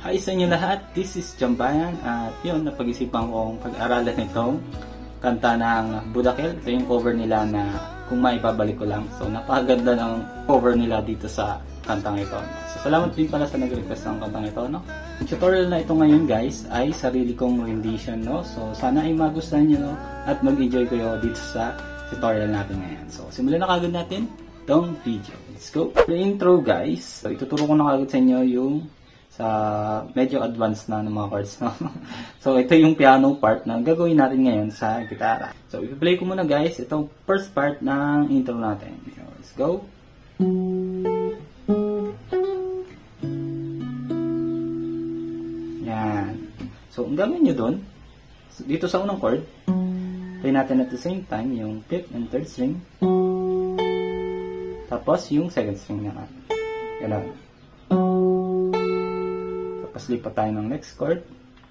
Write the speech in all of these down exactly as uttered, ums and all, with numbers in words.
Hi sa inyo lahat, this is Jambayan at yun, napag-isipan kong pag-aralan itong kanta ng Budakel. Ito yung cover nila na kung maibabalik ko lang. So napakaganda ng cover nila dito sa kantang ito. So salamat din pala sa nag-request ng kantang ito. No? Yung tutorial na ito ngayon guys ay sarili kong rendition. No? So sana ay magustuhan nyo no? At mag-enjoy kayo dito sa tutorial natin ngayon. So simulan na kagad natin itong video. Let's go! The intro guys, so ituturo ko na kagad sa inyo yung sa medyo advanced na ng mga chords. No? So, ito yung piano part na gagawin natin ngayon sa gitara. So, i-play ko muna guys itong first part ng intro natin. So, let's go! Yan. So, ang gawin nyo dun, so, dito sa unang chord, play natin at the same time yung fifth and third string. Tapos, yung second string naman. Ganun. Tapos lipat tayo ng next chord.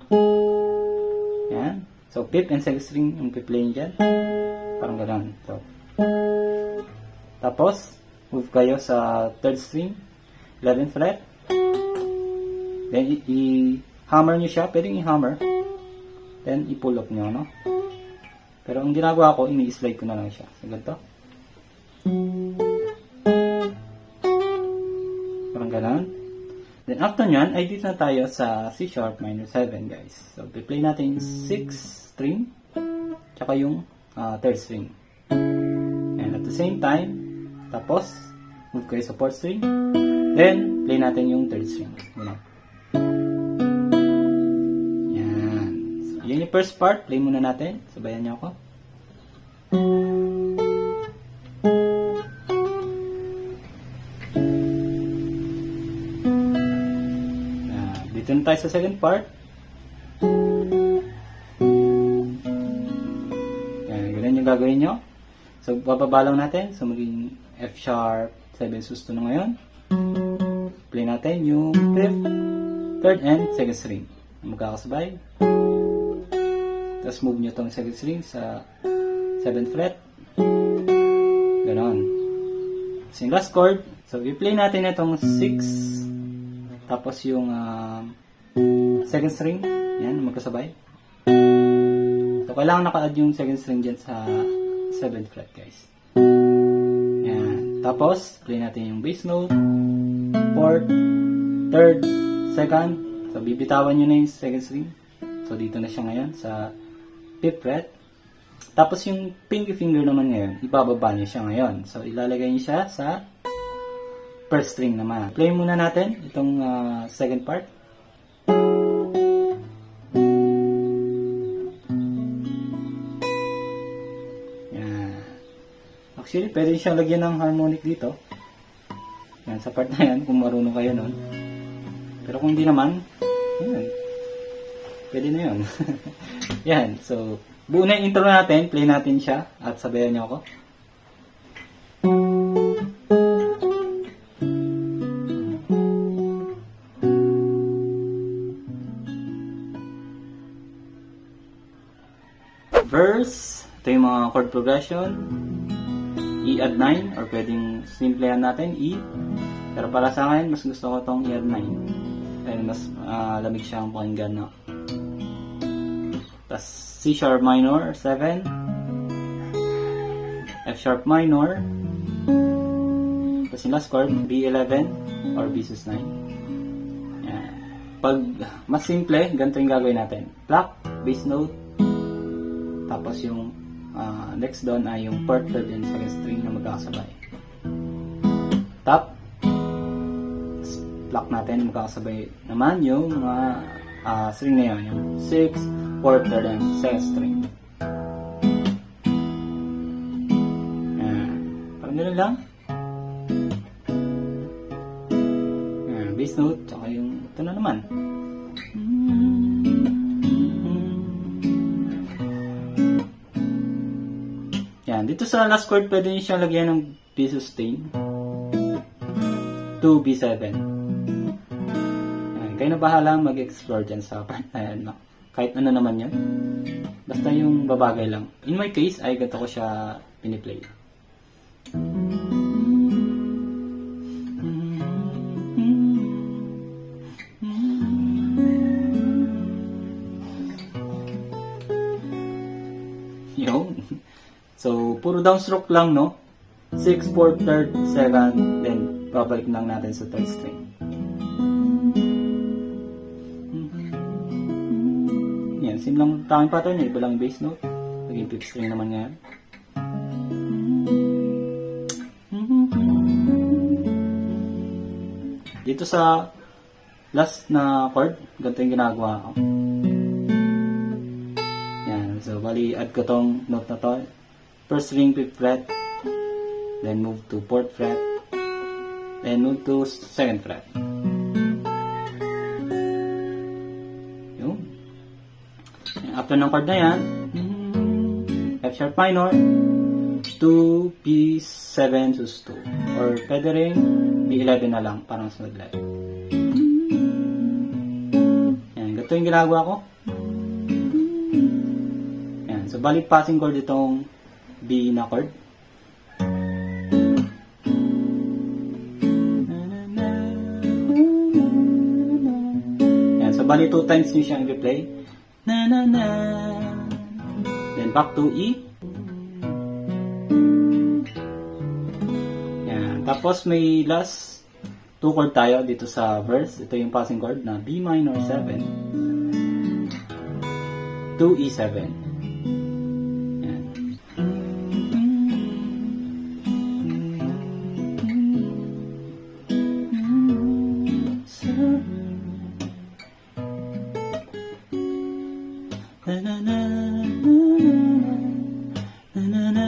Yan. So, fifth and second string yung piplayin dyan. Parang gano'n. So, tapos, move kayo sa third string, eleventh fret. Then, i-hammer nyo siya. Pwedeng i-hammer. Then, i-pull up nyo, no? Pero, ang ginagawa ko, ini-slide ko na lang siya. So, ganito. Parang gano'n. Then after nyan, ay dito na tayo sa C sharp minor seven guys. So, play natin yung sixth string, tsaka yung uh, third string. And at the same time, tapos, move kayo sa fourth string, then, play natin yung third string. Yan. Yan. So, yun yung first part. Play muna natin. Sabayan niyo ako. Dito na tayo sa second part. Yan, ganun yung gagawin nyo. So, bababa lang natin. So, maging F sharp seven susto na ngayon. Play natin yung fifth, third, and second string. Magkakasabay. Tapos move nyo itong second string sa seventh fret. Ganon. So, yung last chord. So, i-play natin itong six. Tapos yung uh, second string, yan, magkasabay. So, kailangan naka-add yung second string dyan sa seventh fret, guys. Yan. Tapos, play natin yung bass note, fourth, third, second. So, bibitawan nyo na yung second string. So, dito na siya ngayon sa fifth fret. Tapos, yung pinky finger naman ngayon, ibababa nyo siya ngayon. So, ilalagay nyo siya sa first string naman. Play muna natin itong uh, second part. Yan. Actually, pwede siyang lagyan ng harmonic dito. Yan, sa part na yan, kung marunong kayo nun. Pero kung hindi naman, yan. Pwede na yun. Yan. So, buo na yung intro natin. Play natin siya. At sabayan niyo ako. Verse, ito yung mga chord progression, E add nine, or pwedeng simplehan natin E, pero para sa akin, mas gusto ko itong E add nine, dahil mas uh, lamig siyang pakinggan, no? Tapos C sharp minor seven, F sharp minor, tapos yung last chord, B eleven, or B sus nine. Yan. Pag mas simple, ganito yung gagawin natin, pluck, bass note, tapos yung uh, next doon ay yung fourth, third, and second string na magkakasabay. Top. Pluck natin, magkakasabay naman yung mga uh, string na yun. Yung sixth, fourth, third, and second string. Ayan. Parang ganoon lang. Ayan. Bass note, tsaka yung ito na naman. Yan. Dito sa last chord, pwede nyo siyang lagyan ng B sustain to B seven. Yan. Kayo na bahala mag-explore dyan sa part na yan. No? Kahit ano naman yan. Basta yung babagay lang. In my case, ay ganito ko siya piniplay. puro downstroke lang, no? six, fourth, third, second, then babalik lang natin sa third string. Yan, same lang tanging pattern, iba lang bass note. Naging fifth string naman ngayon. Dito sa last na chord, ganito yung ginagawa ko. Yan, so bali add ko tong note na to. First string, fifth fret, then move to fourth fret, then move to second fret. Yun. After ng chord na yan, F sharp minor, two, B seven, sus two. Or pwede rin B eleven na lang, parang sunod light. Yan, ganito yung ginagawa ko. Yan, so balik passing chord itong B na chord. Yan, so bali two times nyo siyang i-play. Na na na. Then back to E. Tapos may last two chord tayo dito sa verse. Ito yung passing chord na B minor seven to E seven. Yan. Na na na na na na.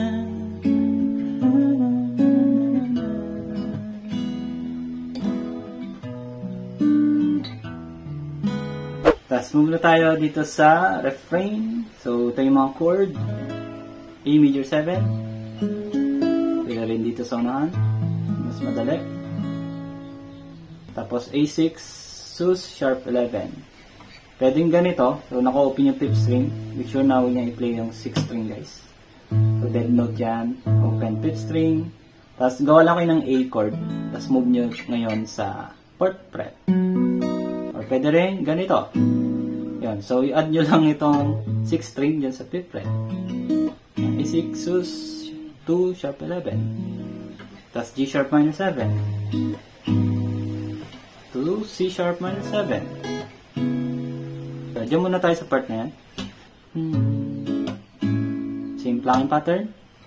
Tapos move na tayo dito sa refrain. So, ito yung mga chord. A major seven. Pwede rin dito sa unahan. Mas madali. Tapos A six, sus, sharp eleven. Pwedeng ganito. So, naka-open yung fifth string. Make sure na huwag niya i-play yung sixth string, guys. So, dead note yan. Open fifth string. Tapos, gawa lang kayo ng A chord. Tapos, move nyo ngayon sa fourth fret. Or pwede rin ganito. Yan. So, i-add nyo lang itong sixth string dyan sa fifth fret. A six, sus, two, sharp eleven. Tapos G sharp minor seven. to C sharp minor seven. So, dyan muna tayo sa part na yan. Same plucking pattern.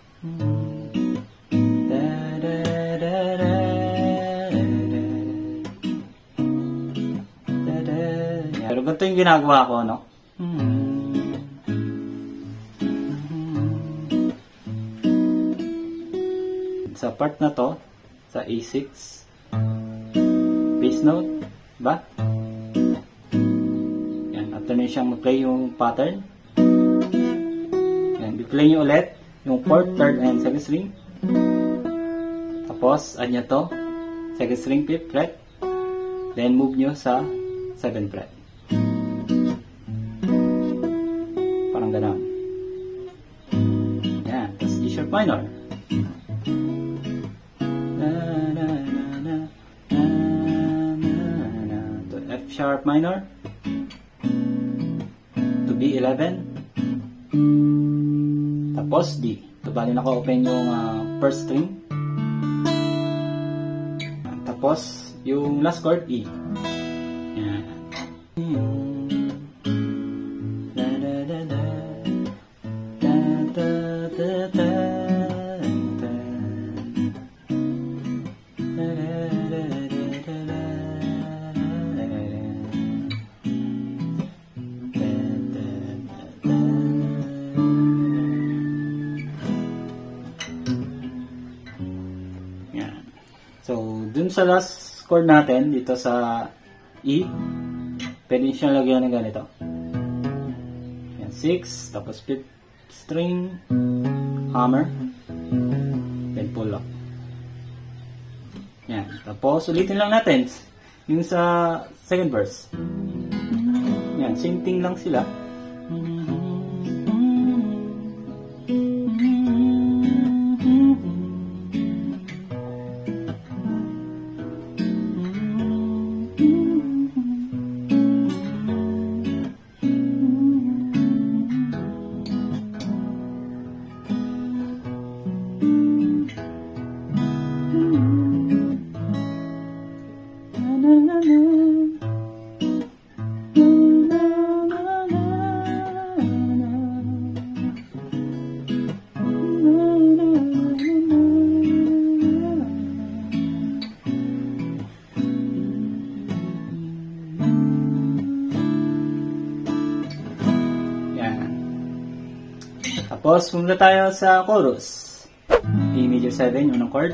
Pero ganito yung ginagawa ko, no? Sa part na to, sa A six, bass note, ba? Yan, after nyo siyang mag-play yung pattern. Yan, i-play nyo ulit yung fourth, third, and second string. Tapos, add nyo to, second string, fifth fret. Then, move nyo sa seventh fret. Parang ganun. Yan. Tapos G sharp minor. Na, na, na, na, na, na, na. To F sharp minor. To B eleven. Tapos D. Ito bali naka-open yung uh, first string. Tapos yung last chord E. Yan. So, dun sa last chord natin, dito sa E, pwede siya lagyan ng ganito. Yan, six, tapos fifth string, hammer, then pull up. Yan, tapos ulitin lang natin yung sa second verse. Yan, same thing lang sila. Tapos, pumunta tayo sa chorus. A major seven, unang chord.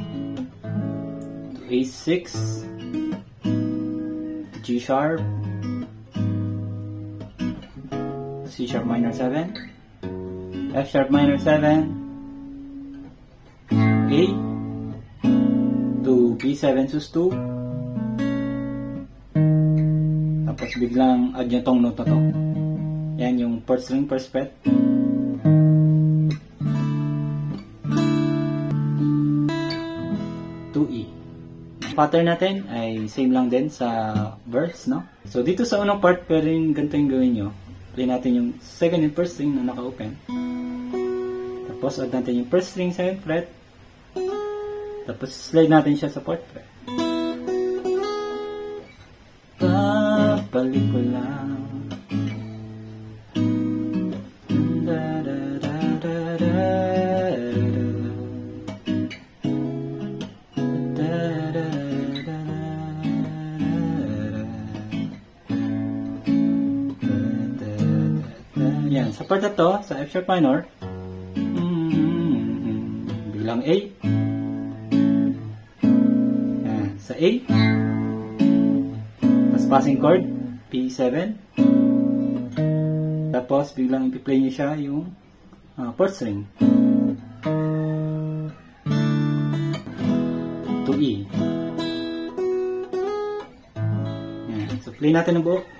To A six. To G sharp. C sharp minor seven. F sharp minor seven. A. To B seven sus two. Tapos biglang add nyo tong note na to. Yan yung fourth string, first fret. To E. Pattern natin ay same lang din sa verse, no? So dito sa unang part, pero yung ganito yung gawin nyo. Play natin yung second and first string na naka-open. Tapos add natin yung first string, second fret. Tapos slide natin siya sa fourth fret. Babalik ko lang. Yan, sa part na to, sa F sharp minor, mm, biglang A. Yan, sa A. Tapos passing chord, P seven. Tapos biglang ipi-play niyo siya yung uh, fourth string. To E. Yan, so play natin ang buo.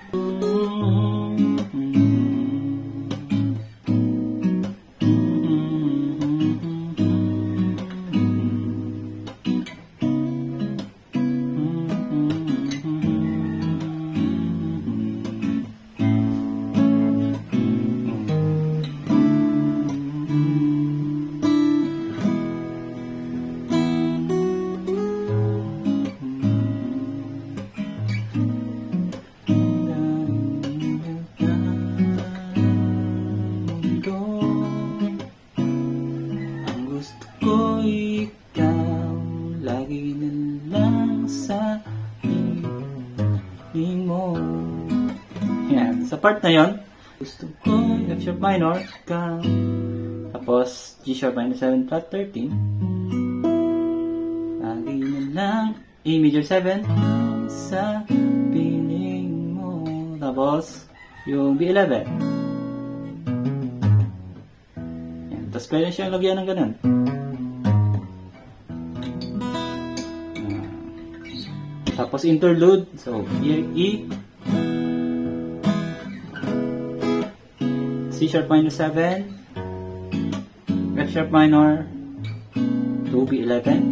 Yan. Sa part na yon, gusto ko F sharp minor ka. Tapos G sharp minor seven flat thirteen. Lagi na lang A major seven sa piling mo. Tapos yung B eleven. Yan. Tapos pwede siyang lagyan ng ganun. Tapos interlude. So E, E C sharp minor seven, F sharp minor, to B eleven.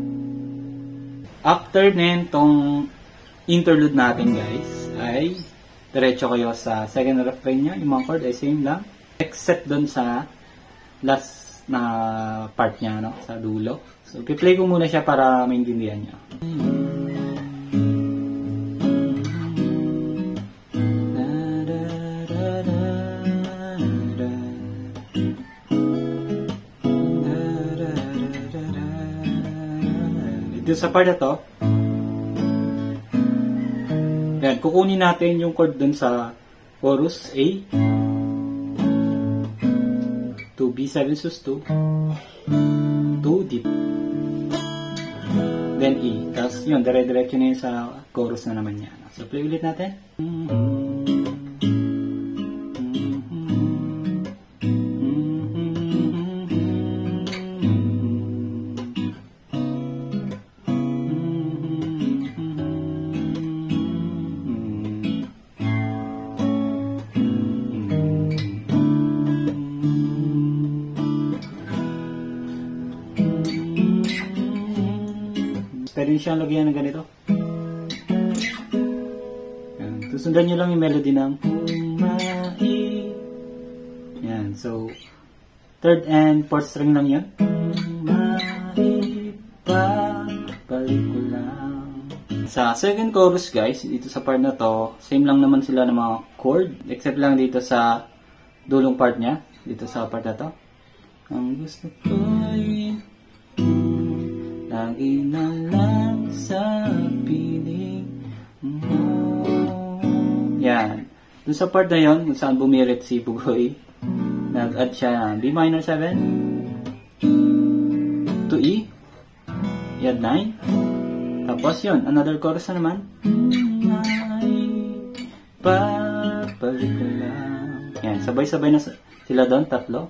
After nen tong interlude natin guys, ay diretso kayo sa second refrain niya. Yung mga chord ay same lang, except dun sa last na part niya, no? Sa dulo. So piplay ko muna siya para maintindihan niyo. Dito sa part na to, yan, kukunin natin yung chord dun sa chorus A to B seven sus two to D, then E. Tapos yun, dire-diretso na yun sa chorus na naman yan. So play ulit natin. Pwede siyang lagyan ng ganito. Yan. Susundan nyo lang yung melody ng Umay. Yan. So, third and fourth string lang yan. Umay pa, balik ko lang. Sa second chorus guys, dito sa part na to, same lang naman sila ng mga chord. Except lang dito sa dulong part niya. Dito sa part na to. Ang gusto ko ay lagi na lang sa piling mo. Yan. Dun sa part na yon, kung saan bumirit si Pugoy, nag-add siya B minor seven to E, i-add nine, tapos yun, another chorus na naman, ay babalik ko lang. Yan, sabay-sabay na sila doon, tatlo.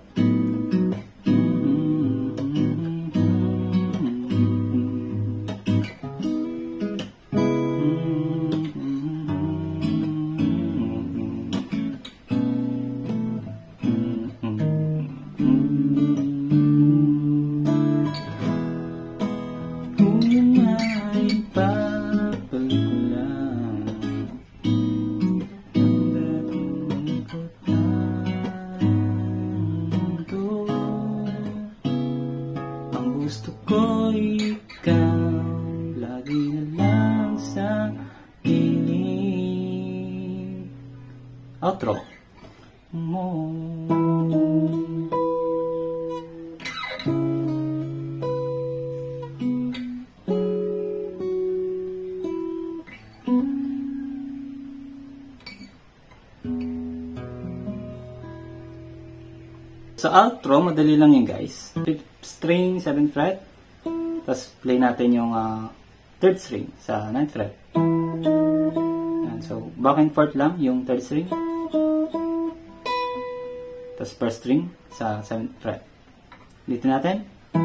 Gusto ko ikaw lagi na lang sa piling. Outro Mo. Sa outro, madali lang yun guys. fifth string, seventh fret. Tapos play natin yung uh, third string sa ninth fret. Yan. So, back and forth lang yung third string. Tapos first string sa seventh fret. Dito natin.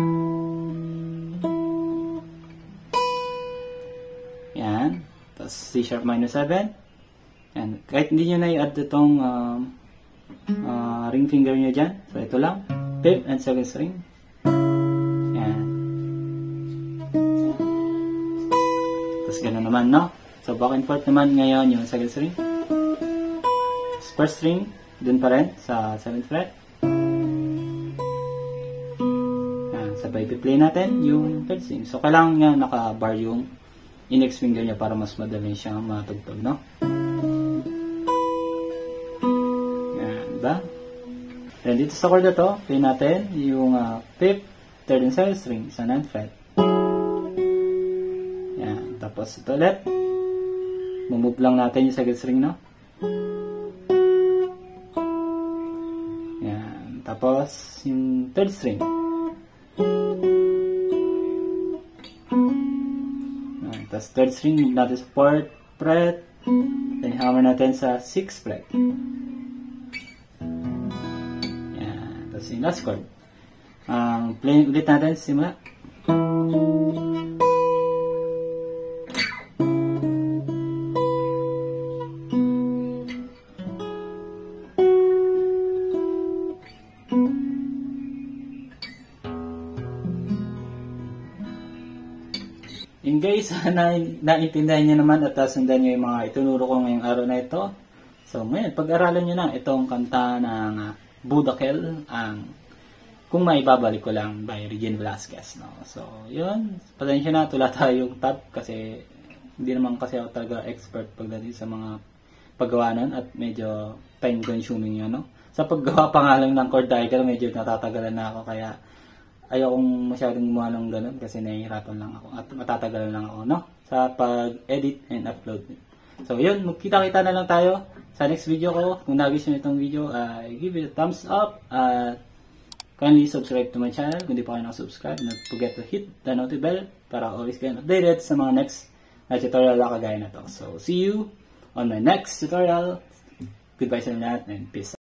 Yan. Tapos C sharp minor seven. Yan. Kahit hindi nyo na i-add itong um, uh, ring finger nyo dyan. So, ito lang. Fifth and second string. Yan. Tapos gano'n naman, no? So, back and forth naman ngayon yung second string. Tapos first string, dun pa rin sa seventh fret. Yan. Sabay play natin yung third string. So, kailangan nga naka-bar yung index finger nyo para mas madali siyang matugtog, no? Diba? Then dito sa chord na to, play natin yung uh, fifth, third, and seventh string sa ninth fret. Yan. Tapos ito ulit. Mumove lang natin yung second string, no? Yan. Tapos yung third string. Yan. Tapos third string, move natin sa fourth fret. Then hammer natin sa sixth fret. Yung last chord. Um, play ulit natin simula. Yung guys, na, naintindihan nyo naman at sundan nyo yung mga itunuro ko ngayong araw na ito. So ngayon, pag-aralan nyo na itong kanta ng uh, Budakel, ang kung maibabalik ko lang by Regine Velasquez, no? So, yun. Pasensya na, tula tayong tab kasi hindi naman kasi ako talaga expert pagdating sa mga paggawa nun at medyo time consuming yun, no? Sa paggawa pa nga lang ng chord diagram, medyo natatagalan na ako kaya ayokong masyadong gumawa ng ganun kasi nahihirapan lang ako at matatagalan lang ako, no? Sa pag-edit and upload. So, yun. Magkita-kita na lang tayo sa next video ko. Kung nagustuhan nyo itong video, uh, give it a thumbs up. Uh, kindly subscribe to my channel. Kung di pa kayo nakasubscribe, don't forget to hit the notification bell para always kayo updated sa mga next na tutorial na kagaya na to. So, see you on my next tutorial. Goodbye sa lahat and peace.